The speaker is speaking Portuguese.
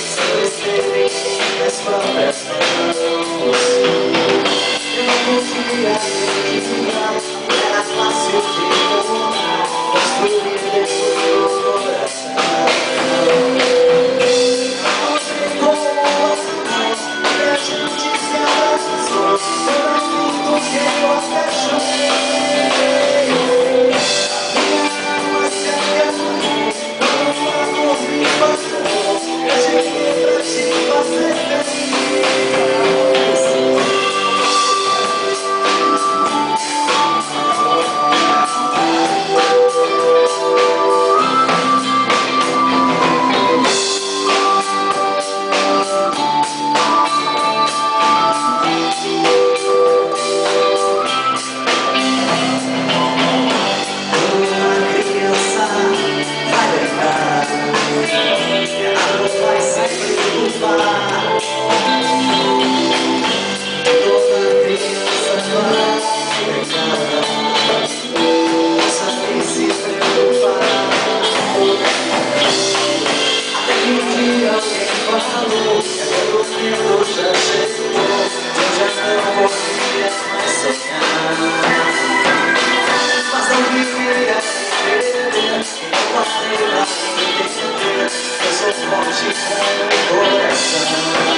Sempre esteve em minhas próprias mãos. Eu não conseguia acreditar, era fácil de encontrar, construir dentro do coração. Não sei como amor, e a gente se abraçou, foram lindos que eu até chorei. Minha alma se acalmou, quando o amor me passou, eu cheguei pra te fazer feliz. Já chegou, eu já não vou mais sonhar. Mas não queria viver, não passei a entender. Eu sou forte com o coração.